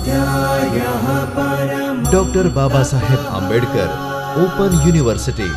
Doctor Baba Saheb Ambedkar open university.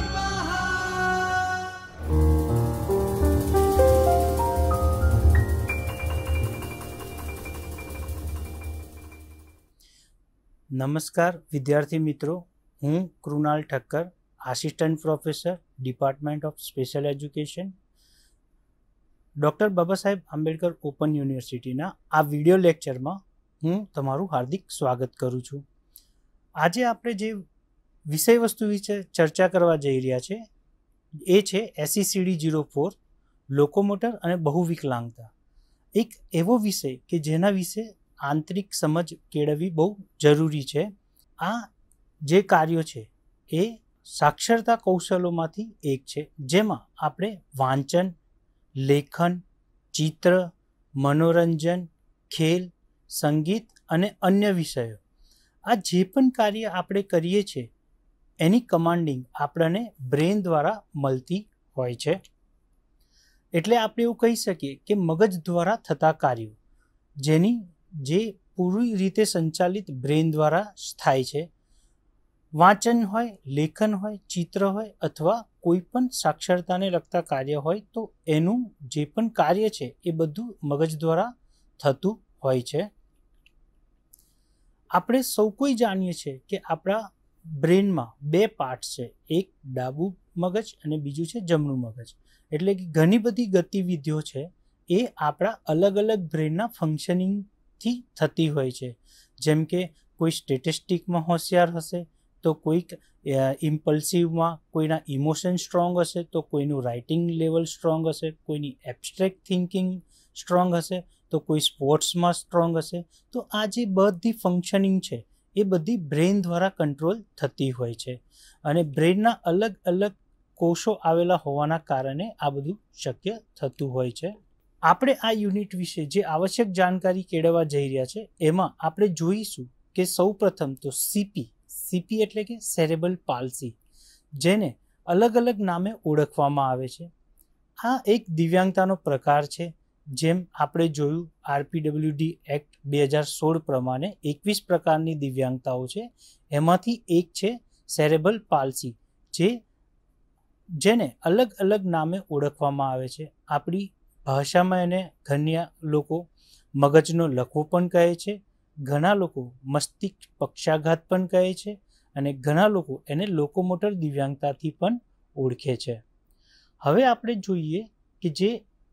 नमस्कार विद्यार्थी मित्रों, हूँ Krunal Thakkar, assistant professor, department of special education, doctor Baba Saheb Ambedkar open यूनिवर्सिटीना आ विडियो लेक्चर में हूँ तमारू हार्दिक स्वागत करूँ छूँ। आज आपणे जे विषय वस्तु विषे चर्चा करवा जई रह्या छे ए छे SECD 04 लोकोमोटर अने बहुविकलांगता। एक एवो विषय के जेना विषे आंतरिक समझ केळववी बहु जरूरी छे। आ जे कार्यो छे ए साक्षरता कौशलोमांथी एक छे, जेमां आपणे वांचन, लेखन, चित्र, मनोरंजन, खेल, संगीत अने अन्य विषयों आ जे पण कार्य आपणे करीए छे एनी कमांडिंग आपणे ब्रेन द्वारा मळती होय छे। एटले आपणे एवुं कही सकीए के मगज द्वारा थता कार्यो जेनी जे पूरी रीते संचालित ब्रेन द्वारा थाय छे। वांचन होय, लेखन होय, चित्र होय अथवा कोई पण साक्षरताने लगता कार्य होय तो एनु जे पण कार्य छे ए बधुं मगज द्वारा थतुं होय छे। આપણે સૌ કોઈ જાણીએ છીએ કે આપણા બ્રેનમાં બે પાર્ટ્સ છે, એક ડાબું મગજ અને બીજું છે જમણું મગજ। એટલે કે ઘણી બધી ગતિવિધિઓ છે એ આપણા અલગ અલગ બ્રેનના ફંક્શનિંગથી થતી હોય છે। જેમ કે કોઈ સ્ટેટિસ્ટિકમાં હોશિયાર હશે તો કોઈક ઇમ્પલ્સિવમાં કોઈના ઇમોશન સ્ટ્રોંગ હશે તો કોઈનું રાઇટિંગ લેવલ સ્ટ્રોંગ હશે, કોઈની એબ્સ્ટ્રેક્ટ થિંકિંગ સ્ટ્રોંગ હશે તો કોઈ સ્પોર્ટ્સમાં સ્ટ્રોંગ હશે। તો આ જે બધી ફંક્શનિંગ છે એ બધી બ્રેન દ્વારા કંટ્રોલ થતી હોય છે અને બ્રેનના અલગ અલગ કોષો આવેલા હોવાના કારણે આ બધું શક્ય થતું હોય છે। આપણે આ યુનિટ વિશે જે આવશ્યક જાણકારી કેળવવા જઈ રહ્યા છે એમાં આપણે જોઈશું કે સૌપ્રથમ તો સીપી એટલે કે સેરેબ્રલ પાલ્સી, જેને અલગ અલગ નામે ઓળખવામાં આવે છે। આ એક દિવ્યાંગતાનો પ્રકાર છે। જેમ આપણે જોયું RPWD એક્ટ 2016 પ્રમાણે 21 પ્રકારની દિવ્યાંગતાઓ છે, એમાંથી એક છે સેરેબ્રલ પાલ્સી, જેને અલગ અલગ નામે ઓળખવામાં આવે છે। આપણી ભાષામાં એને ઘણા લોકો મગજનો લકવો પણ કહે છે, ઘણા લોકો મસ્તિષ્ક પક્ષાઘાત પણ કહે છે અને ઘણા લોકો એને લોકોમોટર દિવ્યાંગતાથી પણ ઓળખે છે। હવે આપણે જોઈએ કે જે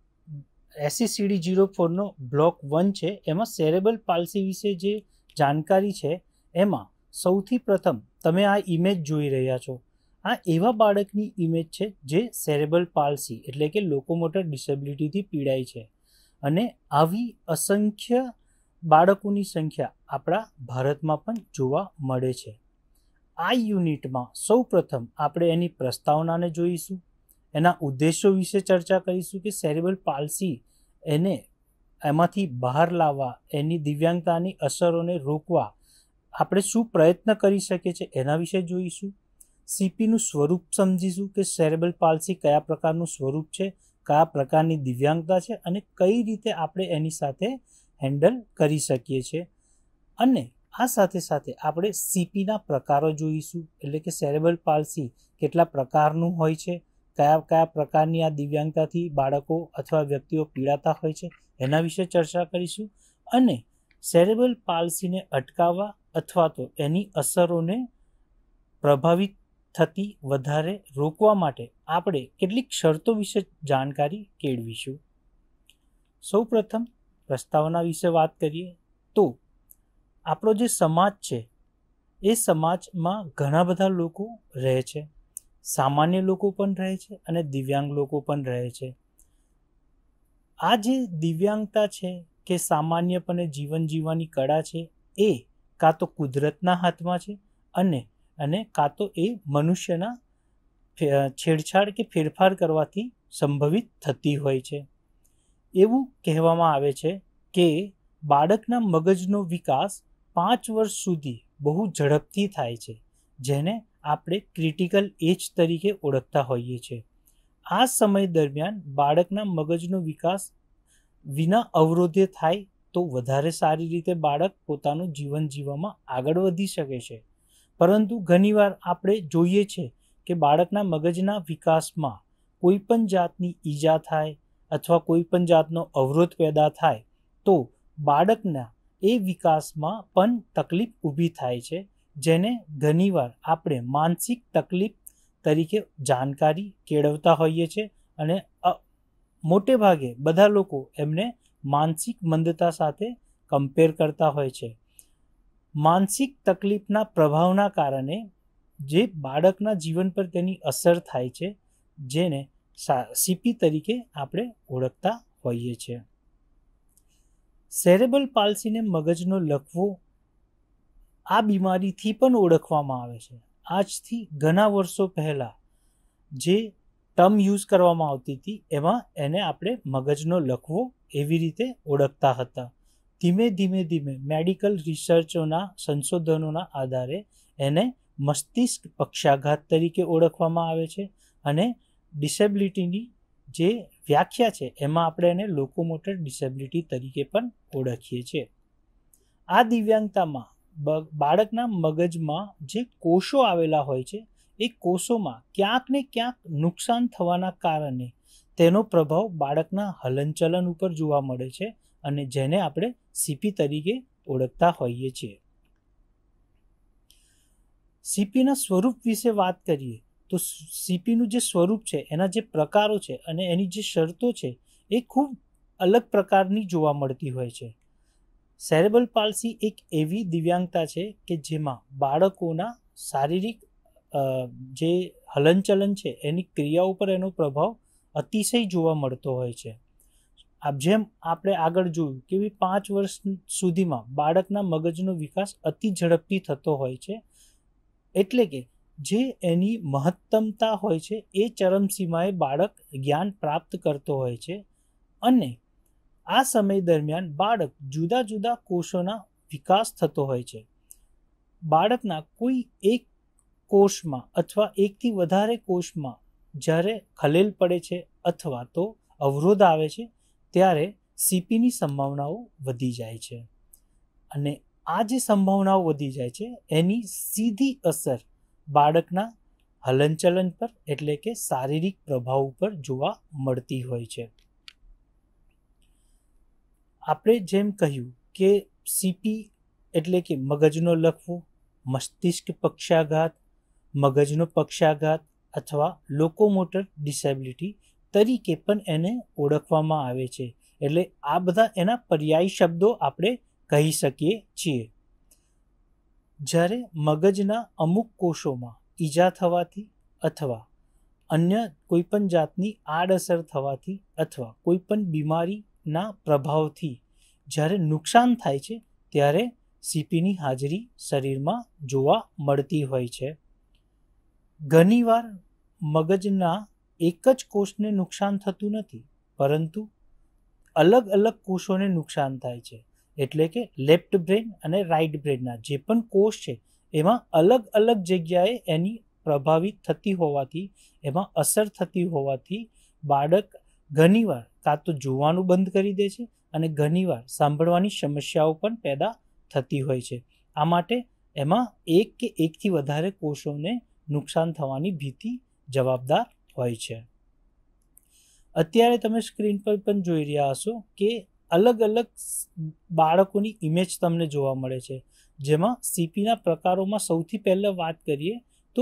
SECD 04 નો બ્લોક 1 છે એમાં સેરેબ્રલ પાલ્સી વિશે જે જાણકારી છે એમાં સૌથી પ્રથમ તમે આ ઇમેજ જોઈ રહ્યા છો। આ એવા બાળકની ઇમેજ છે જે સેરેબ્રલ પાલ્સી એટલે કે લોકોમોટર ડિસેબિલિટીથી પીડાય છે અને આવી અસંખ્ય બાળકોની સંખ્યા આપણા ભારતમાં પણ જોવા મળે છે। આ યુનિટમાં સૌપ્રથમ આપણે એની પ્રસ્તાવનાને જોઈશું, એના ઉદ્દેશો વિશે ચર્ચા કરીશું કે સેરેબ્રલ પાલ્સી એને એમાંથી બહાર લાવવા, એની દિવ્યાંગતાની અસરોને રોકવા આપણે શું પ્રયત્ન કરી શકીએ છીએ એના વિશે જોઈશું। સીપીનું સ્વરૂપ સમજીશું કે સેરેબ્રલ પાલ્સી કયા પ્રકારનું સ્વરૂપ છે, કયા પ્રકારની દિવ્યાંગતા છે અને કઈ રીતે આપણે એની સાથે હેન્ડલ કરી શકીએ છીએ। અને આ સાથે સાથે આપણે સીપીના પ્રકારો જોઈશું, એટલે કે સેરેબ્રલ પાલ્સી કેટલા પ્રકારનું હોય છે, કયા કયા પ્રકારની આ દિવ્યાંગતાથી બાળકો અથવા વ્યક્તિઓ પીડાતા હોય છે એના વિશે ચર્ચા કરીશું। અને સેરેબ્રલ પાલ્સીને અટકાવવા અથવા તો એની અસરોને પ્રભાવિત થતી વધારે રોકવા માટે આપણે કેટલીક શરતો વિશે જાણકારી કેળવીશું। સૌપ્રથમ પ્રસ્તાવના વિશે વાત કરીએ તો આપણો જે સમાજ છે એ સમાજમાં ઘણા બધા લોકો રહે છે, સામાન્ય લોકો પણ રહે છે અને દિવ્યાંગ લોકો પણ રહે છે। આ જે દિવ્યાંગતા છે કે સામાન્યપણે જીવન જીવવાની કળા છે એ કાં તો કુદરતના હાથમાં છે અને કાં તો એ મનુષ્યના છેડછાડ કે ફેરફાર કરવાથી સંભવિત થતી હોય છે। એવું કહેવામાં આવે છે કે બાળકના મગજનો વિકાસ 5 વર્ષ સુધી બહુ ઝડપથી થાય છે, જેને આપણે ક્રિટિકલ એજ તરીકે ઓળખતા હોઈએ છીએ। આ સમય દરમિયાન બાળકના મગજનો વિકાસ વિના અવરોધે થાય તો વધારે સારી રીતે બાળક પોતાનું જીવન જીવવામાં આગળ વધી શકે છે. પરંતુ ઘણીવાર આપણે જોઈએ છે કે બાળકના મગજના વિકાસમાં કોઈ પણ જાતની ઈજા થાય અથવા કોઈ પણ જાતનો અવરોધ પેદા થાય તો બાળકના એ વિકાસમાં પણ તકલીફ ઊભી થાય છે, જેને ઘણીવાર આપણે માનસિક તકલીફ તરીકે જાણકારી કેળવતા હોઈએ છીએ અને મોટે ભાગે બધા લોકો એમને માનસિક મંદતા સાથે કમ્પેર કરતા હોય છે. માનસિક તકલીફના પ્રભાવના કારણે જે બાળકના જીવન પર તેની અસર થાય છે, જેને સીપી તરીકે આપણે ઓળખતા હોઈએ છીએ. સેરેબ્રલ પાલ્સીને મગજનો લકવો આ બીમારીથી પણ ઓળખવામાં આવે છે. આજથી ઘણા વર્ષો પહેલાં જે ટર્મ યુઝ કરવામાં આવતી હતી એમાં એને આપણે મગજનો લકવો એવી રીતે ઓળખતા હતા. ધીમે ધીમે મેડિકલ રિસર્ચોના સંશોધનોના આધારે એને મસ્તિષ્ક પક્ષાઘાત તરીકે ઓળખવામાં આવે છે અને ડિસેબિલિટીની જે વ્યાખ્યા છે એમાં આપણે એને લોકોમોટર ડિસેબિલિટી તરીકે પણ ઓળખીએ છીએ. આ દિવ્યાંગતામાં બાળકના મગજમાં જે કોષો આવેલા હોય છે એ કોષોમાં ક્યાંક ને ક્યાંક નુકસાન થવાના કારણે તેનો પ્રભાવ બાળકના હલનચલન ઉપર જોવા મળે છે અને જેને આપણે સીપી તરીકે ઓળખતા હોઈએ છીએ. સીપીના સ્વરૂપ વિશે વાત કરીએ તો સીપીનું જે સ્વરૂપ છે, એના જે પ્રકારો છે અને એની જે શરતો છે એ ખૂબ અલગ પ્રકારની જોવા મળતી હોય છે. સેરેબ્રલ પાલ્સી એક એવી દિવ્યાંગતા છે કે જેમાં બાળકોના શારીરિક જે હલનચલન છે એની ક્રિયાઓ પર એનો પ્રભાવ અતિશય જોવા મળતો હોય છે. જેમ આપણે આગળ જોયું કે 5 વર્ષ સુધીમાં બાળકના મગજનો વિકાસ અતિ ઝડપથી થતો હોય છે, એટલે કે જે એની મહત્તમતા હોય છે એ ચરમસીમાએ બાળક જ્ઞાન પ્રાપ્ત કરતો હોય છે અને આ સમય દરમિયાન બાળક જુદા જુદા કોષોના વિકાસ થતો હોય છે. બાળકના કોઈ એક કોષમાં અથવા એકથી વધારે કોષમાં જ્યારે ખલેલ પડે છે અથવા તો અવરોધ આવે છે ત્યારે સીપીની સંભાવનાઓ વધી જાય છે અને આ જે સંભાવનાઓ વધી જાય છે એની સીધી અસર બાળકના હલનચલન પર એટલે કે શારીરિક પ્રભાવ ઉપર જોવા મળતી હોય છે. આપણે જેમ કહ્યું કે સીપી એટલે કે મગજનો લકવો, મસ્તિષ્ક પક્ષાઘાત, મગજનો પક્ષાઘાત અથવા લોકોમોટર ડિસેબિલિટી તરીકે પણ એને ઓળખવામાં આવે છે. એટલે આ બધા એના પર્યાય શબ્દો આપણે કહી શકીએ છીએ. જ્યારે મગજના અમુક કોષોમાં ઈજા થવાથી અથવા અન્ય કોઈપણ જાતની આડઅસર થવાથી અથવા કોઈપણ બીમારીના પ્રભાવથી જ્યારે નુકસાન થાય છે ત્યારે સીપીની હાજરી શરીરમાં જોવા મળતી હોય છે. ઘણીવાર મગજના એક જ કોષને નુકસાન થતું નથી, પરંતુ અલગ અલગ કોષોને નુકસાન થાય છે. એટલે કે લેફ્ટ બ્રેન અને રાઈટ બ્રેનના જે પણ કોષ છે એમાં અલગ અલગ જગ્યાએ એની પ્રભાવિત થતી હોવાથી, એમાં અસર થતી હોવાથી બાળક ઘણીવાર કાં તો જોવાનું બંધ કરી દે છે અને ઘણીવાર સાંભળવાની સમસ્યાઓ પણ પેદા થતી હોય છે. આ માટે એમાં એક કે એકથી વધારે કોષોને નુકસાન થવાની ભીતિ જવાબદાર હોય છે. અત્યારે તમે સ્ક્રીન પર પણ જોઈ રહ્યા હશો કે અલગ અલગ બાળકોની ઇમેજ તમને જોવા મળે છે, જેમાં સીપીના પ્રકારોમાં સૌથી પહેલાં વાત કરીએ તો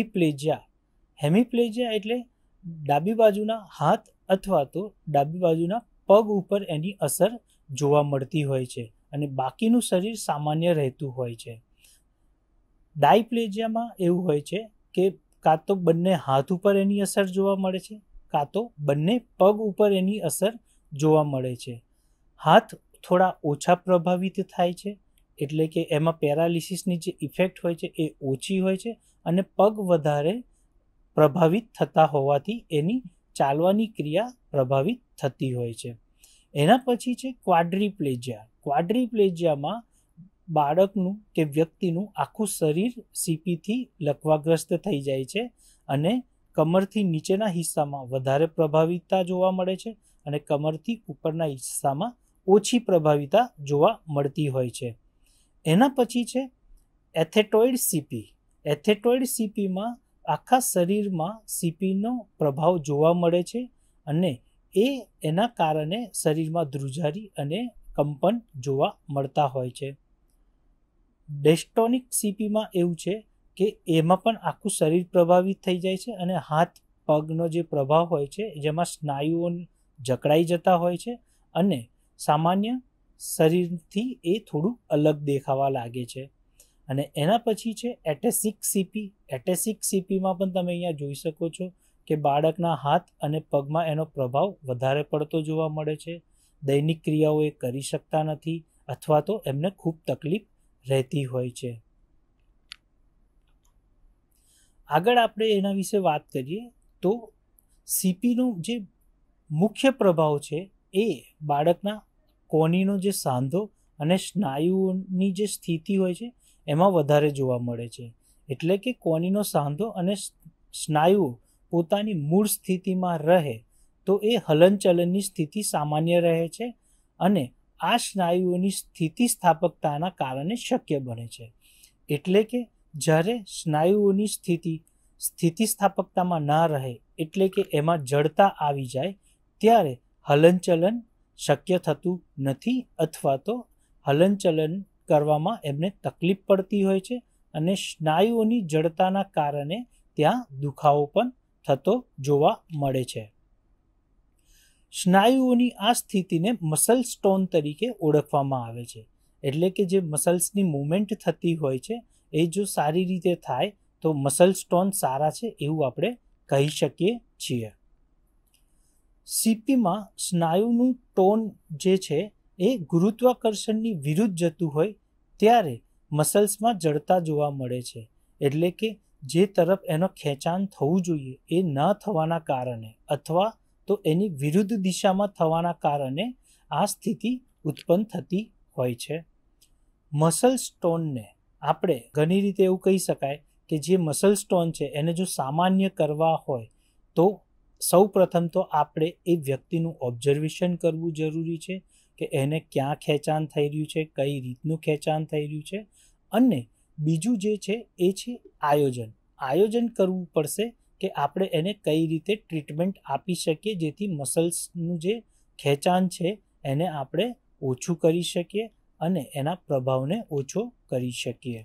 હેમિપ્લેજિયા એટલે ડાબી બાજુના હાથ અથવા તો ડાબી બાજુના પગ ઉપર એની અસર જોવા મળતી હોય છે અને બાકીનું શરીર સામાન્ય રહેતું હોય છે. ડાયપ્લેજિયામાં એવું હોય છે કે કાં તો બંને હાથ ઉપર એની અસર જોવા મળે છે, કાં તો બંને પગ ઉપર એની અસર જોવા મળે છે. હાથ થોડા ઓછા પ્રભાવિત થાય છે, એટલે કે એમાં પેરાલિસિસની જે ઇફેક્ટ હોય છે એ ઓછી હોય છે અને પગ વધારે પ્રભાવિત થતા હોવાથી એની ચાલવાની ક્રિયા પ્રભાવિત થતી હોય છે. એના પછી છે ક્વાડ્રીપ્લેજિયામાં બાળકનું કે વ્યક્તિનું આખું શરીર સીપીથી લકવાગ્રસ્ત થઈ જાય છે અને કમરથી નીચેના હિસ્સામાં વધારે પ્રભાવિતતા જોવા મળે છે અને કમરથી ઉપરના હિસ્સામાં ઓછી પ્રભાવિતા જોવા મળતી હોય છે. એના પછી છે એથેટોઇડ સીપી. એથેટોઇડ સીપીમાં આખા શરીરમાં સીપીનો પ્રભાવ જોવા મળે છે અને એના કારણે શરીરમાં ધ્રુજારી અને કંપન જોવા મળતા હોય છે. ડિસ્ટોનિક સીપીમાં એવું છે કે એમાં પણ આખું શરીર પ્રભાવિત થઈ જાય છે અને હાથ પગનો જે પ્રભાવ હોય છે જેમાં સ્નાયુઓ જકડાઈ જતા હોય છે અને સામાન્ય શરીરથી એ થોડું અલગ દેખાવા લાગે છે. અને એના પછી છે એટેસિક સીપી. એટેસિક સીપીમાં પણ તમે અહીંયા જોઈ શકો છો કે બાળકના હાથ અને પગમાં એનો પ્રભાવ વધારે પડતો જોવા મળે છે. દૈનિક ક્રિયાઓ એ કરી શકતા નથી અથવા તો એમને ખૂબ તકલીફ રહેતી હોય છે. આગળ આપણે એના વિશે વાત કરીએ તો સીપીનો જે મુખ્ય પ્રભાવ છે એ બાળકના કોણીનો જે સાંધો અને સ્નાયુઓની જે સ્થિતિ હોય છે એમાં વધારે જોવા મળે છે. એટલે કે કોણીનો સાંધો અને સ્નાયુઓ પોતાની મૂળ સ્થિતિમાં રહે તો એ હલનચલનની સ્થિતિ સામાન્ય રહે છે અને આ સ્નાયુઓની સ્થિતિસ્થાપકતાના કારણે શક્ય બને છે. એટલે કે જ્યારે સ્નાયુઓની સ્થિતિસ્થાપકતામાં ના રહે એટલે કે એમાં જડતા આવી જાય ત્યારે હલનચલન શક્ય થતું નથી અથવા તો હલનચલન કરવામાં એમને તકલીફ પડતી હોય છે અને સ્નાયુઓની જડતાના કારણે ત્યાં દુખાવો પણ થતો જોવા મળે છે. સ્નાયુઓની આ સ્થિતિને મસલ સ્ટોન તરીકે ઓળખવામાં આવે છે. એટલે કે જે મસલ્સની મૂવમેન્ટ થતી હોય છે એ જો સારી રીતે થાય તો મસલ સ્ટોન સારા છે એવું આપણે કહી શકીએ છીએ. સીપીમાં સ્નાયુનું ટોન જે છે એ ગુરુત્વાકર્ષણની વિરુદ્ધ જતું હોય ત્યારે મસલ્સમાં જડતા જોવા મળે છે. એટલે કે જે તરફ એનો ખેંચાણ થવું જોઈએ એ ન થવાના કારણે અથવા તો એની વિરુદ્ધ દિશામાં થવાના કારણે આ સ્થિતિ ઉત્પન્ન થતી હોય છે. મસલ સ્ટોનને આપણે ઘણી રીતે એવું કહી શકાય કે જે મસલ સ્ટોન છે એને જો સામાન્ય કરવા હોય તો સૌ પ્રથમ તો આપણે એ વ્યક્તિનું ઓબ્ઝર્વેશન કરવું જરૂરી છે કે એને ક્યાં ખેંચાણ થઈ રહ્યું છે, કઈ રીતનું ખેંચાણ થઈ રહ્યું છે. અને બીજું જે છે એ છે આયોજન કરવું પડશે કે આપણે એને કઈ રીતે ટ્રીટમેન્ટ આપી શકીએ જેથી મસલ્સનું જે ખેંચાણ છે એને આપણે ઓછું કરી શકીએ અને એના પ્રભાવને ઓછો કરી શકીએ.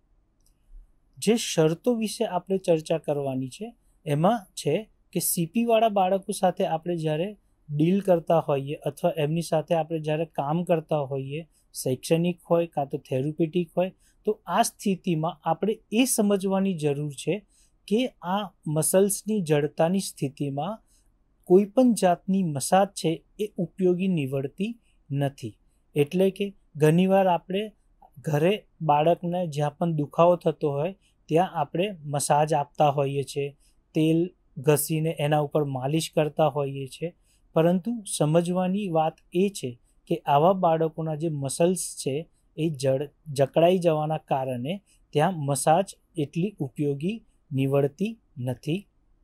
જે શરતો વિશે આપણે ચર્ચા કરવાની છે એમાં છે કે સીપીવાળા બાળકો સાથે આપણે જ્યારે ડીલ કરતા હોઈએ અથવા એમની સાથે આપણે જ્યારે કામ કરતા હોઈએ, શૈક્ષણિક હોય કાં તો થેરાપ્યુટિક હોય, તો આ સ્થિતિમાં આપણે એ સમજવાની જરૂર છે કે આ મસલ્સની જડતાની સ્થિતિમાં કોઈ પણ જાતની મસાજ છે એ ઉપયોગી નીવડતી નથી. એટલે કે ઘણીવાર આપણે ઘરે બાળકને જ્યાં પણ દુખાવો થતો હોય ત્યાં આપણે મસાજ આપતા હોઈએ છીએ, તેલ ઘસીને એના ઉપર માલિશ કરતા હોઈએ છીએ. પરંતુ સમજવાની વાત એ છે કે આવા બાળકોના જે મસલ્સ છે એ જકડાઈ જવાના કારણે ત્યાં મસાજ એટલી ઉપયોગી નીવડતી નથી.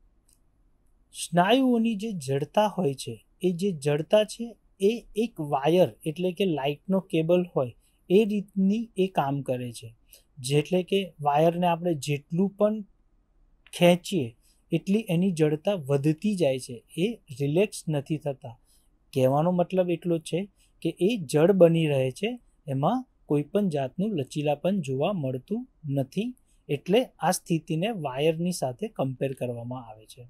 સ્નાયુઓની જે જડતા હોય છે એ જે જડતા છે એ એક વાયર એટલે કે લાઇટનો કેબલ હોય એ રીતની એ કામ કરે છે. જેટલે કે વાયરને આપણે જેટલું પણ ખેંચીએ એટલી એની જડતા વધતી જાય છે, એ રિલેક્સ નથી થતા. કહેવાનો મતલબ એટલો જ છે કે એ જડ બની રહે છે, એમાં કોઈ પણ જાતનું લચીલાપન જોવા મળતું નથી. એટલે આ સ્થિતિને વાયરની સાથે કમ્પેર કરવામાં આવે છે.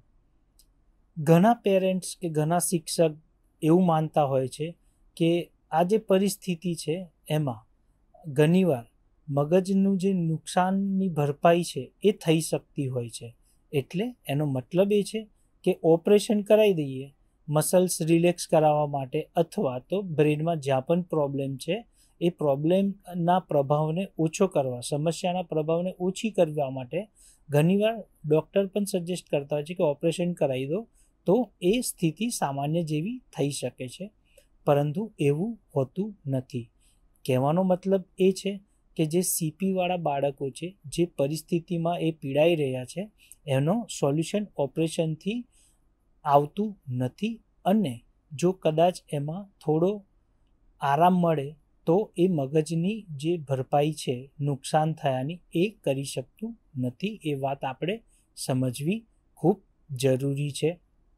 ઘણા પેરેન્ટ્સ કે ઘણા શિક્ષક એવું માનતા હોય છે કે આ જે પરિસ્થિતિ છે એમાં ઘણીવાર મગજનું જે નુકસાનની ભરપાઈ છે એ થઈ શકતી હોય છે. એટલે એનો મતલબ એ છે કે ઓપરેશન કરાવી દઈએ મસલ્સ રિલેક્સ કરાવવા માટે અથવા તો બ્રેનમાં જ્યાં પણ પ્રોબ્લેમ છે એ પ્રોબ્લેમના પ્રભાવને ઓછો કરવા, સમસ્યાના પ્રભાવને ઓછી કરવા માટે ઘણીવાર ડૉક્ટર પણ સજેસ્ટ કરતા હોય છે કે ઓપરેશન કરાવી દો તો એ સ્થિતિ સામાન્ય જેવી થઈ શકે છે. પરંતુ એવું હોતું નથી. કહેવાનો મતલબ એ છે કે જે સીપીવાળા બાળકો છે, જે પરિસ્થિતિમાં એ પીડાઈ રહ્યા છે, એનો સોલ્યુશન ઓપરેશનથી આવતું નથી. અને જો કદાચ એમાં થોડો આરામ મળે તો એ મગજની જે ભરપાઈ છે નુકસાન થયાની એ કરી શકતું નથી. એ વાત આપણે સમજવી ખૂબ જરૂરી છે.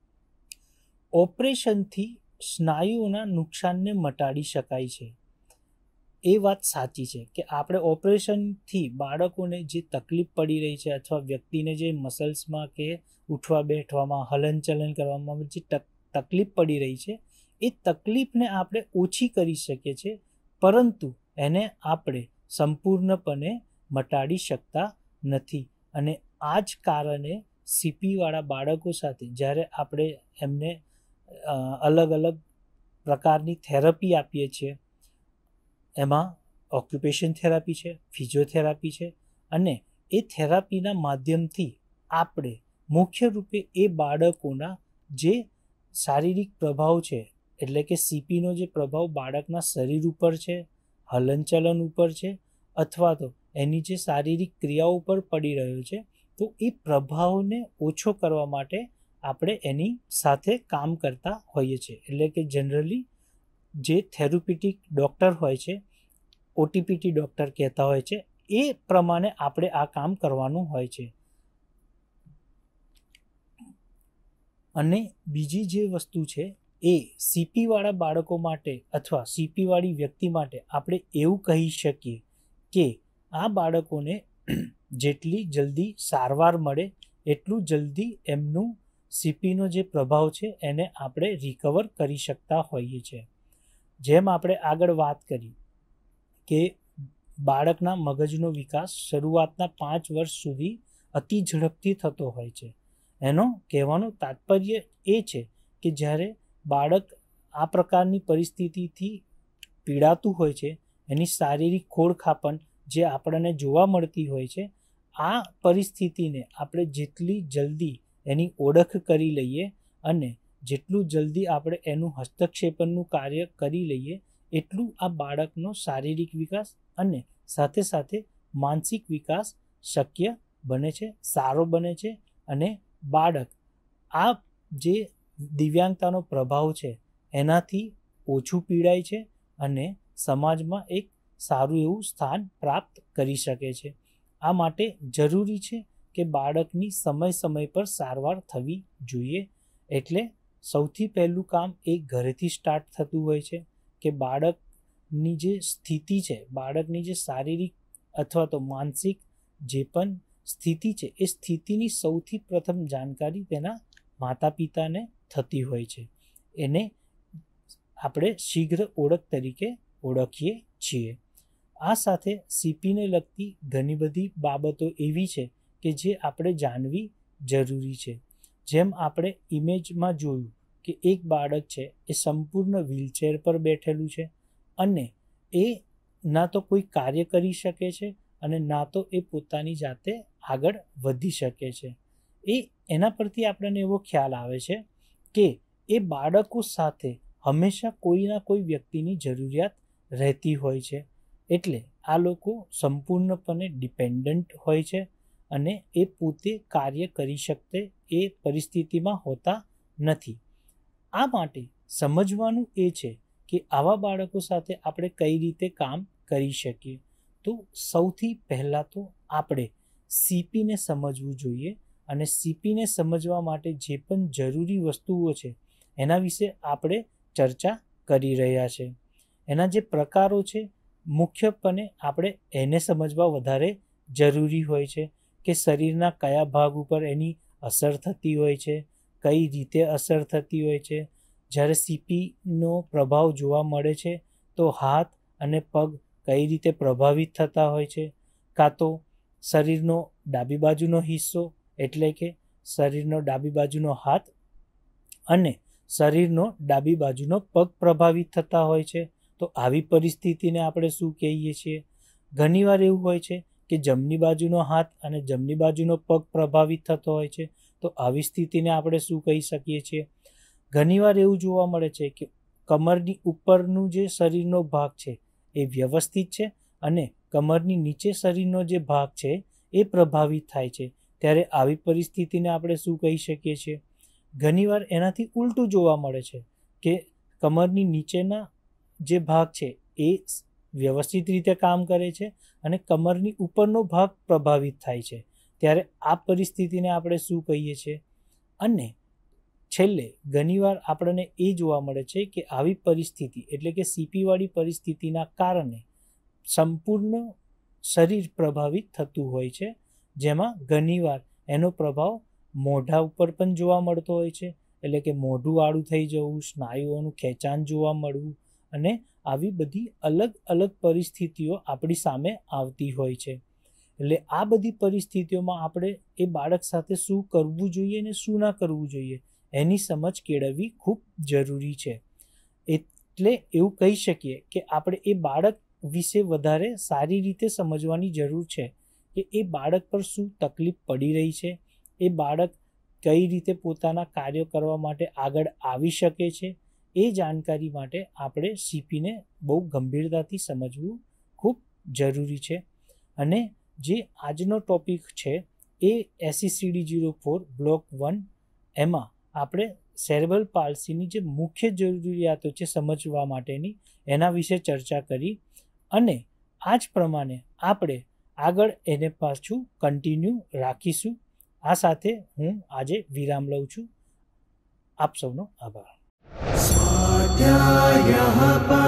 ઓપરેશનથી સ્નાયુઓના નુકસાનને મટાડી શકાય છે. એ વાત સાચી છે કે આપણે ઓપરેશનથી બાળકોને જે તકલીફ પડી રહી છે અથવા વ્યક્તિને જે મસલ્સમાં કે ઉઠવા બેઠવામાં હલનચલન કરવામાં જે તકલીફ પડી રહી છે એ તકલીફને આપણે ઓછી કરી શકીએ છીએ, પરંતુ એને આપણે સંપૂર્ણપણે મટાડી શકતા નથી. અને આ જ કારણે સીપીવાળા બાળકો સાથે જ્યારે આપણે એમને અલગ અલગ પ્રકારની થેરપી આપીએ છીએ, એમાં ઓક્યુપેશન થેરાપી છે, ફિઝિયોથેરાપી છે, અને એ થેરાપીના માધ્યમથી આપણે મુખ્ય રૂપે એ બાળકોના જે શારીરિક પ્રભાવ છે, એટલે કે સીપીનો જે પ્રભાવ બાળકના શરીર ઉપર છે, હલનચલન ઉપર છે, અથવા તો એની જે શારીરિક ક્રિયાઓ ઉપર પડી રહ્યો છે, તો એ પ્રભાવને ઓછો કરવા માટે આપણે એની સાથે કામ કરતા હોઈએ છીએ. એટલે કે જનરલી જે થેરાપ્યુટિક ડૉક્ટર હોય છે, ઓટીપીટી ડૉક્ટર કહેતા હોય છે, એ પ્રમાણે આપણે આ કામ કરવાનું હોય છે. અને બીજી જે વસ્તુ છે એ સીપીવાળા બાળકો માટે અથવા સીપીવાળી વ્યક્તિ માટે આપણે એવું કહી શકીએ કે આ બાળકોને જેટલી જલ્દી સારવાર મળે એટલું જલ્દી એમનું સીપીનો જે પ્રભાવ છે એને આપણે રિકવર કરી શકતા હોઈએ છીએ. જેમ આપણે આગળ વાત કરી કે બાળકના મગજનો વિકાસ શરૂઆતના 5 વર્ષ સુધી અતિ ઝડપથી થતો હોય છે. એનો કહેવાનું તાત્પર્ય એ છે કે જ્યારે બાળક આ પ્રકારની પરિસ્થિતિથી પીડાતું હોય છે, એની શારીરિક ખોડખાપણ જે આપણને જોવા મળતી હોય છે, આ પરિસ્થિતિને આપણે જેટલી જલ્દી એની ઓળખ કરી લઈએ અને જેટલું જલ્દી આપણે એનું હસ્તક્ષેપનનું કાર્ય કરી લઈએ એટલું આ બાળકનો શારીરિક વિકાસ અને સાથે સાથે માનસિક વિકાસ શક્ય બને છે, સારો બને છે. અને બાળક આ જે દિવ્યાંગતાનો પ્રભાવ છે એનાથી ઓછું પીડાય છે અને સમાજમાં એક સારું એવું સ્થાન પ્રાપ્ત કરી શકે છે. આ માટે જરૂરી છે કે બાળકની સમય પર સારવાર થવી જોઈએ. એટલે સૌથી પહેલું કામ એ ઘરેથી સ્ટાર્ટ થતું હોય છે કે બાળકની જે સ્થિતિ છે, બાળકની જે શારીરિક અથવા તો માનસિક જે પણ સ્થિતિ છે એ સ્થિતિની સૌથી પ્રથમ જાણકારી તેના માતા પિતાને થતી હોય છે. એને આપણે શીઘ્ર ઓળખ તરીકે ઓળખીએ છીએ. આ સાથે સીપીને લગતી ઘણી બધી બાબતો એવી છે કે જે આપણે જાણવી જરૂરી છે. જેમ આપણે ઇમેજમાં જોયું કે એક બાળક છે એ સંપૂર્ણ વ્હીલચેર પર બેઠેલું છે અને એ ના તો કોઈ કાર્ય કરી શકે છે અને ના તો એ પોતાની જાતે આગળ વધી શકે છે. એના પરથી આપણને એવો ખ્યાલ આવે છે કે એ બાળકો સાથે હંમેશા કોઈના કોઈ વ્યક્તિની જરૂરિયાત રહેતી હોય છે. એટલે આ લોકો સંપૂર્ણપણે ડિપેન્ડન્ટ હોય છે અને એ પોતે કાર્ય કરી શકતે એ પરિસ્થિતિમાં હોતા નથી. આ માટે સમજવાનું એ છે કે આવા બાળકો સાથે આપણે કઈ રીતે કામ કરી શકીએ. તો સૌથી પહેલાં તો આપણે સીપીને સમજવું જોઈએ અને સીપીને સમજવા માટે જે પણ જરૂરી વસ્તુઓ છે એના વિશે આપણે ચર્ચા કરી રહ્યા છે. એના જે પ્રકારો છે મુખ્યપણે આપણે એને સમજવા વધારે જરૂરી હોય છે કે શરીરના કયા ભાગ ઉપર એની અસર થતી હોય છે, કઈ રીતે અસર થતી હોય છે. જ્યારે સીપીનો પ્રભાવ જોવા મળે છે તો હાથ અને પગ કઈ રીતે પ્રભાવિત થતા હોય છે, કાં તો શરીરનો ડાબી બાજુનો હિસ્સો એટલે કે શરીરનો ડાબી બાજુનો હાથ અને શરીરનો ડાબી બાજુનો પગ પ્રભાવિત થતા હોય છે. તો આવી પરિસ્થિતિને આપણે શું કહીએ છીએ? ઘણીવાર એવું હોય છે કે જમણી બાજુનો હાથ અને જમણી બાજુનો પગ પ્રભાવિત થતો હોય છે. તો આવી સ્થિતિને આપણે શું કહી શકીએ છીએ? ઘણીવાર એવું જોવા મળે છે કે કમરની ઉપરનું જે શરીરનો ભાગ છે એ વ્યવસ્થિત છે અને કમરની નીચે શરીરનો જે ભાગ છે એ પ્રભાવિત થાય છે. ત્યારે આવી પરિસ્થિતિને આપણે શું કહી શકીએ છીએ? ઘણીવાર એનાથી ઉલટું જોવા મળે છે કે કમરની નીચેના જે ભાગ છે એ વ્યવસ્થિત રીતે કામ કરે છે અને કમરની ઉપરનો ભાગ પ્રભાવિત થાય છે, ત્યારે આ પરિસ્થિતિને આપણે શું કહીએ છીએ? અને છેલ્લે ઘણીવાર આપણને એ જોવા મળે છે કે આવી પરિસ્થિતિ એટલે કે સીપીવાળી પરિસ્થિતિના કારણે સંપૂર્ણ શરીર પ્રભાવિત થતું હોય છે, જેમાં ઘણીવાર એનો પ્રભાવ મોઢા ઉપર પણ જોવા મળતો હોય છે, એટલે કે મોઢું આડું થઈ જવું, સ્નાયુઓનું ખેંચાણ જોવા મળવું અને આવી બધી અલગ અલગ પરિસ્થિતિઓ આપણી સામે આવતી હોય છે. એટલે આ બધી પરિસ્થિતિઓમાં આપણે એ બાળક સાથે શું કરવું જોઈએ અને શું ના કરવું જોઈએ એની સમજ કેળવવી ખૂબ જરૂરી છે. એટલે એવું કહી શકીએ કે આપણે એ બાળક વિશે વધારે સારી રીતે સમજવાની જરૂર છે કે એ બાળક પર શું તકલીફ પડી રહી છે, એ બાળક કઈ રીતે પોતાના કાર્યો કરવા માટે આગળ આવી શકે છે. એ જાણકારી માટે આપણે સીપીને બહુ ગંભીરતાથી સમજવું ખૂબ જરૂરી છે. અને જે આજનો ટોપિક છે એ SECD04 બ્લોક 1 એમાં આપણે સેરેબ્રલ પાલ્સીની જે મુખ્ય જરૂરિયાતો છે સમજવા માટેની એના વિશે ચર્ચા કરી અને આ જ પ્રમાણે આપણે આગળ એને પાછું કન્ટિન્યુ રાખીશું. આ સાથે હું આજે વિરામ લઉં છું. આપ સૌનો આભાર. સ્વાધ્યાયઃ